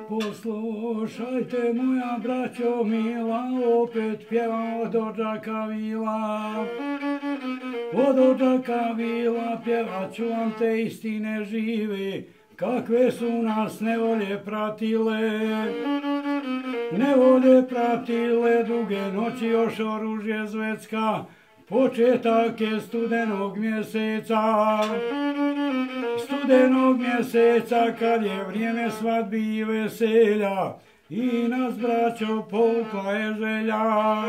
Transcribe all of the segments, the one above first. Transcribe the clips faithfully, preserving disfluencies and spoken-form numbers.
Poslušajte moja braćo mila, opet pjeva od Odžaka Vila. Od Odžaka Vila pjevat ću vam te istine žive, kakve su nas nevolje pratile. Nevolje pratile, duge noći još oružje zvecka, početak je studenog mjeseca. Studenog mjeseca kad je vrijeme svadbi i veselja, i nas braćo povukla je želja.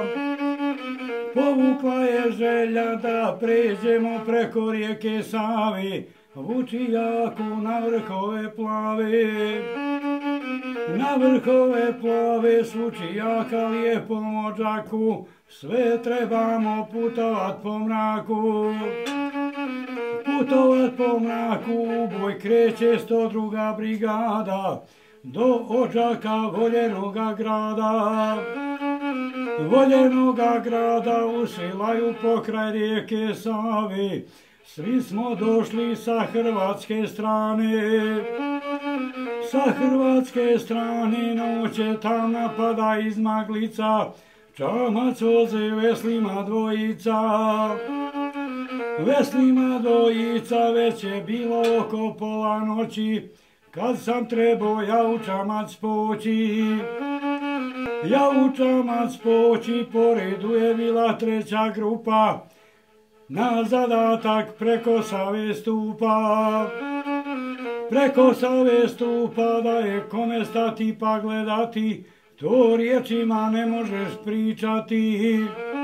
Povukla je želja da pređemo preko rijeke Save, Vučijaku na vrhove plave. Na vrhove plave s Vučijaka lijepom Odžaku, sve trebamo putovat po mraku. Putovat po mraku, u boj kreće sto druga brigada, do Odžaka voljenoga grada. Voljenoga grada usilaju pokraj rijeke Save, svi smo došli sa hrvatske strane. Sa hrvatske strane noć je tamna, pada iz maglica, čamac voze veslima dvojica. Veslima dvojica, već je bilo oko pola noći, kad sam trebao ja u čamac poći. Ja u čamac poći, po redu je bila treća grupa, na zadatak preko Save stupa. Preko Save stupa, da je kome stati pa gledati, to riječima ne možeš pričati.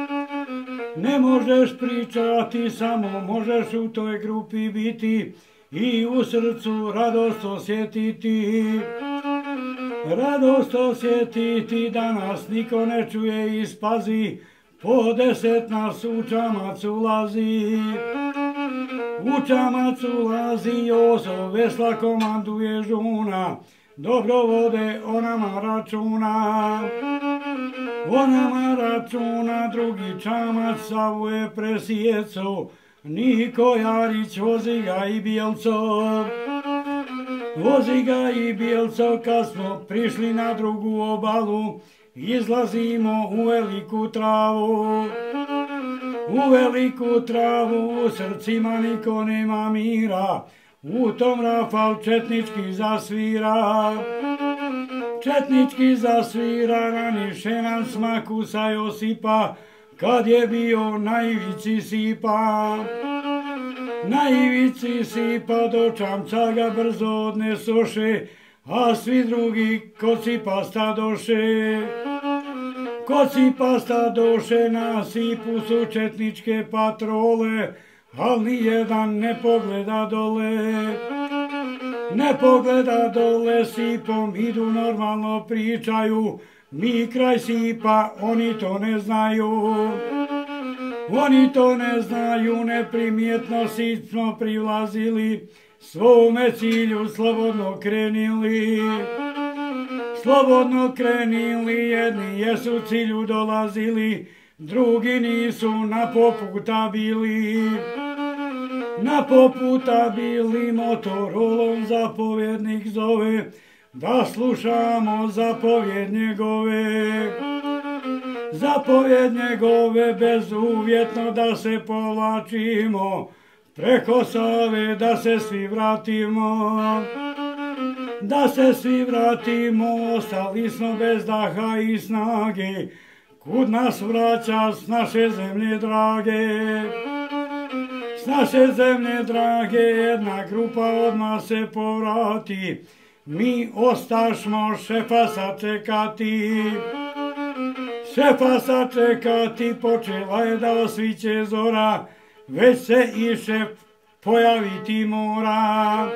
Ne možeš pričati, samo možeš u toj grupi biti i u srcu radost osjetiti. Radost osjetiti da nas niko ne čuje i spazi, po deset nas u čamac ulazi. U čamac ulazi Jozo, vesla komanduje žuna, dobro vode o nama računa. O nama računa, drugi čamac Savu je presjeco, Niko Jarić vozi ga i Bjelco. Vozi ga i Bjelco, kad smo prišli na drugu obalu, izlazimo u veliku travu. U veliku travu, u srcima niko nema mira, u tom rafal četnički zasvira. Četnički zasvira, raniše nam smaku sa Josipa, kad je bio na ivici sipa. Na ivici sipa, do čamca ga brzo odnesoše, a svi drugi kod sipa stadoše. Kod sipa stadoše, na sipu su četničke patrole, al nijedan ne pogleda dole. Ne pogleda dole, sipom idu normalno pričaju, mi kraj sipa, oni to ne znaju. Oni to ne znaju, neprimjetno sip smo prilazili, svome cilju slobodno krenili. Slobodno krenili, jedni jesu cilju dolazili, drugi nisu na poputa bili. Na poputa bili, Motorolom zapovjednik zove, da slušamo zapovjed njegove. Zapovjed njegove, bezuvjetno da se povlačimo, preko Save da se svi vratimo. Da se svi vratimo, ostali smo bez daha i snage, kud nas vraća s naše zemlje drage. S naše zemlje drage, jedna grupa odmah se povrati, mi ostašmo šefa sačekati. Šefa sačekati, počela je da osviće zora, već se i šef pojaviti mora.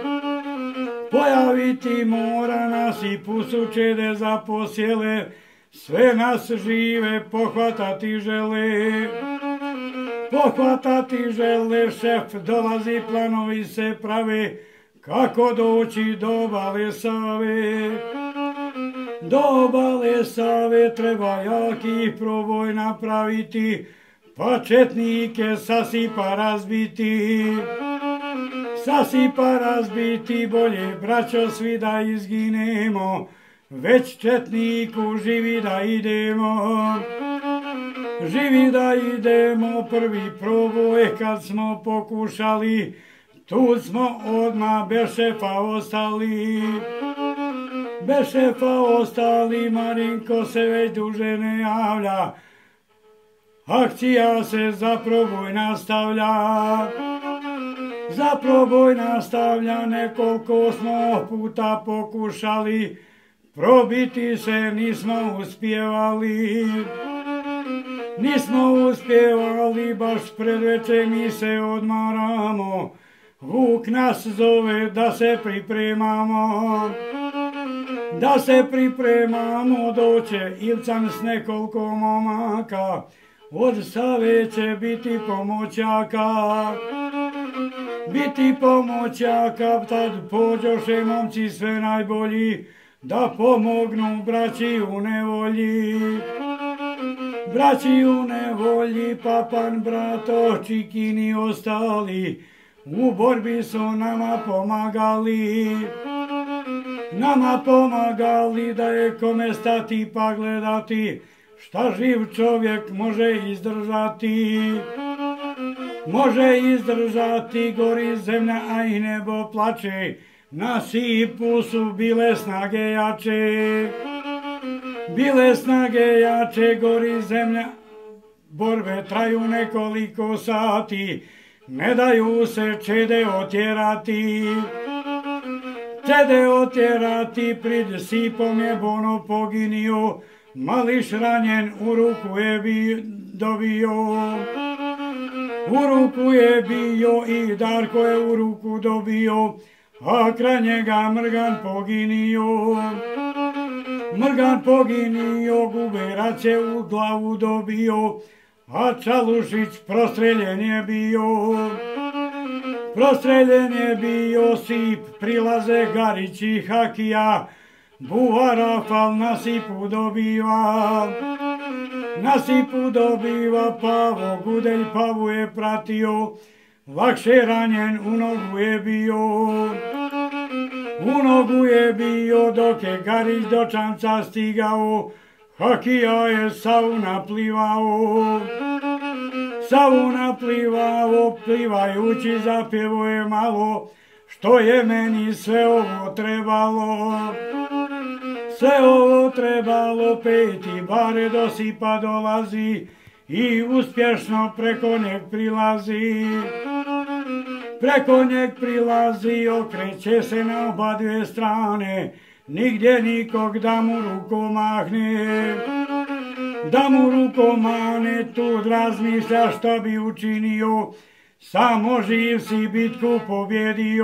Pojaviti mora, nasipu su čede zaposjele, sve nas žive pohvatati žele. Pohvatati žele, šef dolazi, planovi se prave, kako doći do obale Save. Do obale Save treba jaki proboj napraviti, pa četnike sasipa razbiti. Sasipa razbiti, bolje braćo svi da izginemo, već četniku živi da idemo. Živi da idemo, prvi proboj kad smo pokušali, tu smo odmah bez šefa ostali. Bez šefa ostali, Marinko se već duže ne javlja, akcija se za proboj nastavlja. Za proboj nastavlja, nekoliko smo puta pokušali, probiti se nismo uspjevali. Nismo uspjevali, baš pred večer mi se odmaramo, Vuk nas zove da se pripremamo. Da se pripremamo, doće Ivcan s nekoliko momaka, od Save će biti pomoćaka. Biti pomoćaka, tad pođoše momci sve najbolji, da pomognu braći u nevolji. Braći u nevolji, Papan, brato, Čikini ostali, u borbi su nama pomagali. Nama pomagali, da je kome stati pa gledati, šta živ čovjek može izdržati. Može izdržati, gori zemlja, a i nebo plače, na sipu su bile snage jače. Bile snage jače, gori zemlja, borbe traju nekoliko sati, ne daju se čede otjerati. Čede otjerati, prid sipom je Bono poginio, Mališ ranjen u ruku je dobio. U ruku je bio i Darko je u ruku dobio, a kraj njega Mrgan poginio. Mrgan poginio, Guberac je u glavu dobio, a Čalušić prostreljen je bio. Prostreljen je bio, Sip, prilaze Garić i Hakija, Buva Rafal na sipu dobiva. Na sipu dobiva Pavo, Gudelj Pavu je pratio, lakše ranjen u nogu je bio. U nogu je bio, dok je Garić do Čamca stigao, Hakija je Savu naplivao. Savu naplivao, plivajući zapjevo je malo, što je meni sve ovo trebalo. Sve ovo trebalo, peti bare do Sipa dolazi i uspješno preko njeg prilazi. Preko njeg prilazi, okreće se na oba dvije strane, nigdje nikog da mu rukom mahne. Da mu rukom mahne, tu razmišlja šta bi učinio, samo živ si bitku pobjedio.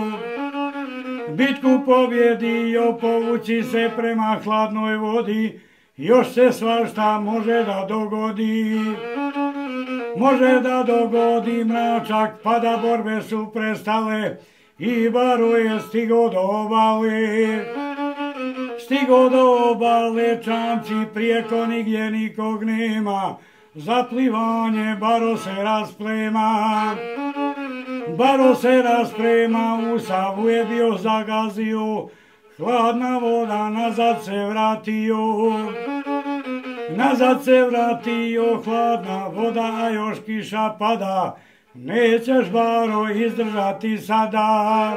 Bitku pobjedio, povući se prema hladnoj vodi, još se svašta može da dogodi. Može da dogodi mračak, pa da borbe su prestale i Baro je stigo do obale. Stigo do obale, Čamci prijeko nigdje nikog nema, za plivanje Baro se rasprema. Baro se rasprema, u Savu je bio zagazio, hladna voda nazad se vratio. Nazad se vratio, hladna voda, a još kiša pada, nećeš Baro izdržati sada.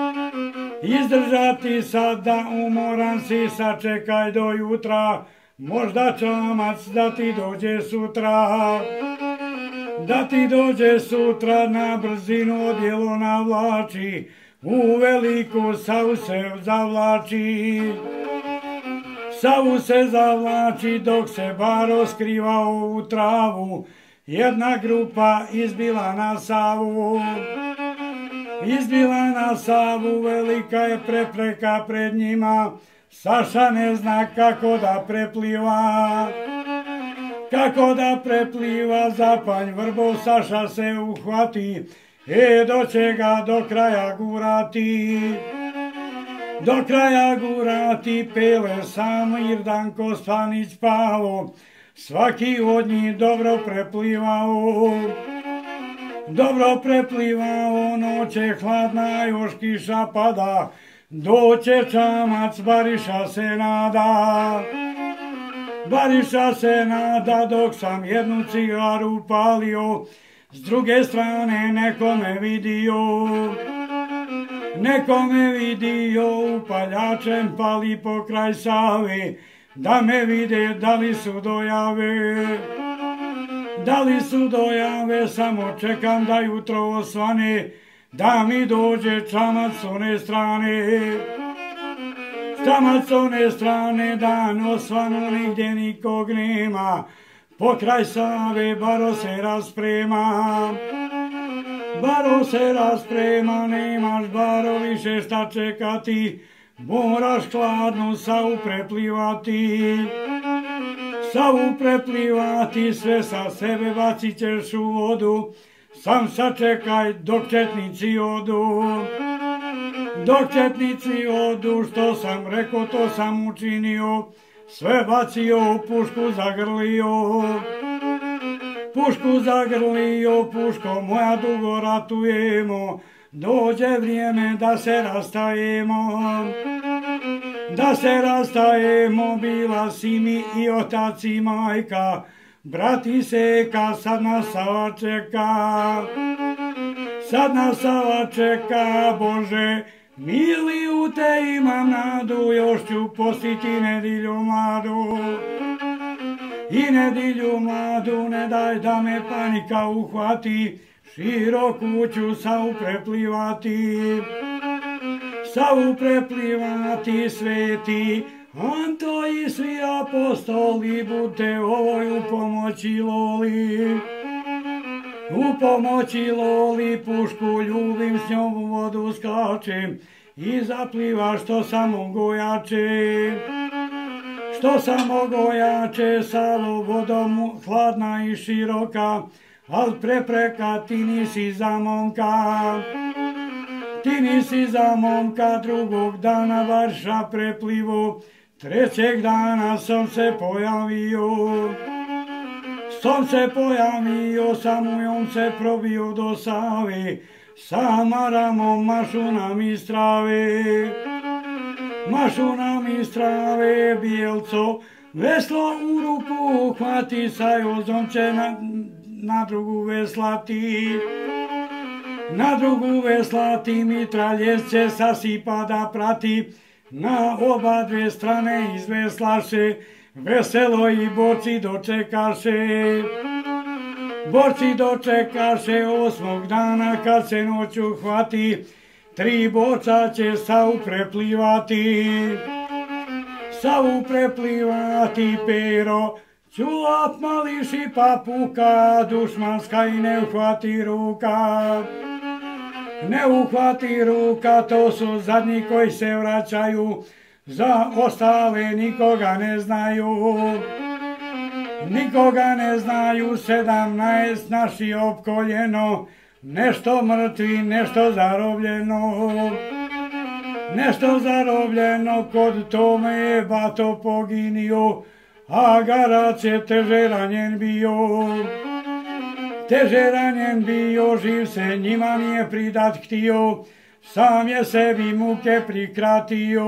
Izdržati sada, umoran si, sačekaj do jutra, možda Čamac da ti dođe sutra. Da ti dođe sutra, na brzinu odjelo navlači, u veliku Savu se zavlači. Savu se zavlači, dok se Baro skrivao u travu, jedna grupa izbila na Savu. Izbila na Savu, velika je prepreka pred njima, Saša ne zna kako da prepliva. Kako da prepliva, zapanj vrbov Saša se uhvati, e doće ga do kraja gurati. Do kraja gurati, pele sam Irdanko, Stanić, Pavo, svaki od njih dobro preplivao. Dobro preplivao, noć je hladna, još kiša pada, doće čamac, Bariša se nada. Bariša se nada dok sam jednu cigaru palio, s druge strane neko me vidio. Neko me vidio upaljačem pali pokraj Save, da me vide da li su dojave. Da li su dojave, samo čekam da jutro osvane, da mi dođe čamac s one strane. Čamac s one strane, dan osvanu, nigdje nikog nema, pokraj Save baro se rasprema. Baro se rasprema, nemaš baro više šta čekati, moraš hladnu Savu preplivati. Savu preplivati, sve sa sebe bacit ćeš u vodu, sam sačekaj dok četnici odu. Dok četnici odu, što sam rekao to sam učinio, sve bacio, pušku zagrlio. Pušku zagrlio, puško moja, dugo ratujemo, dođe vrijeme da se rastajemo. Da se rastajemo, bila si mi i otac i majka, brat i seka, sad nas Sava čeka. Sad nas Sava čeka, Bože, mili u te imam nadu, još ću postiti nedilju mladu. I nedilju mladu, ne daj da me panika uhvati, široku ću Savu preplivati. Savu preplivati, sveti Anto i svi apostoli, budte ovoj u pomoći loli. U pomoći loli, pušku ljubim, s njom u vodu skačem i zapliva što sam mogo jače. Što sam mogo jače, Savo, vodom hladna i široka, al prepreka ti nisi za momka. Ti nisi za momka, drugog dana Bariša preplivo, trećeg dana sam se pojavio. Sam se pojavio, sa mujom se probio do Save, sa maramom mašu nam iz trave. Mašu nam iz trave, bijelco, veslo u ruku uhvati, sa Jozom će na, na drugu veslati. Na drugu veslati, mitraljez će sasipa da prati, na oba dve strane izveslaše, veselo i borci dočekaše. Borci dočekaše osmog dana kad se noću hvati, tri borca će Savu preplivati. Savu preplivati, Pero, Ćulap, Mališ i Papuka, dušmanska i ne uhvati ruka. Ne uhvati ruka, to su zadnji koji se vraćaju, za ostale nikoga ne znaju. Nikoga ne znaju, sedamnaest naši opkoljeno, nešto mrtvi, nešto zarobljeno. Nešto zarobljeno, kod tome je Bato poginio, a Garac je teže ranjen bio. Teže ranjen bio, živ se njima nije pridat htio, sam je sebi muke prikratio.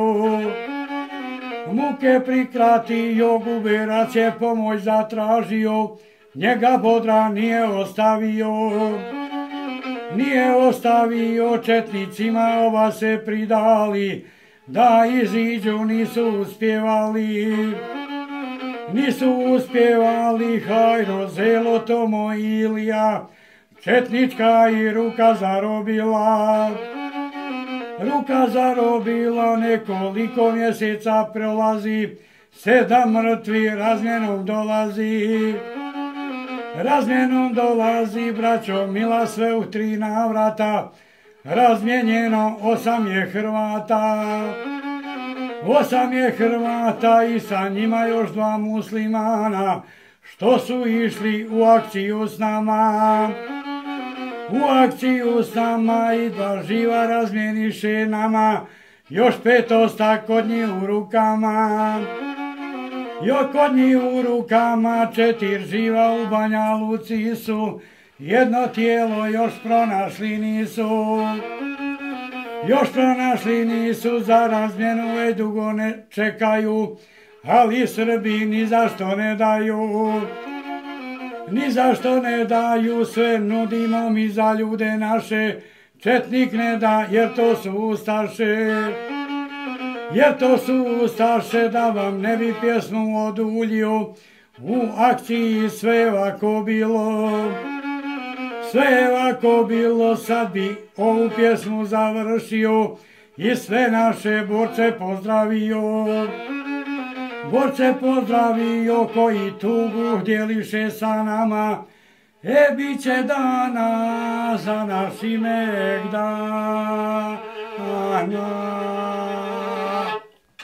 Muke prikratio, Guberac je pomoć zatražio, njega Bodra nije ostavio. Nije ostavio, četnicima ova se pridali, da iziđu nisu uspjevali. Nisu uspjevali Hajro, Zelo, Tomo i Ilija, četnička i ruka zarobila. Ruka zarobila, nekoliko mjeseca prolazi, sedam mrtvi razmjenom dolazi. Razmjenom dolazi, braćo mila, sve u tri navrata, razmijenjeno osam je Hrvata. Osam je Hrvata i sa njima još dva muslimana, što su išli u akciju s nama. U akciju s nama i dva živa razmjeniše nama, još pet osta kod njih u rukama. Još kod njih u rukama, četir živa u Banja Luci su, jedno tijelo još pronašli nisu. još pronašli nisu, za razmjenu već dugo ne čekaju, ali Srbi ni zašto ne daju. Ni zašto ne daju, sve nudimo mi za ljude naše, četnik ne da jer to su ustaše. Jer to su ustaše, da vam ne bi pjesmu oduljio, u akciji sve ovako bilo. Sve ovako bilo, sad bi ovu pjesmu završio i sve naše borce pozdravio. Borce pozdravio koji tugu dijeliše sa nama, e bit će dana za našime dana.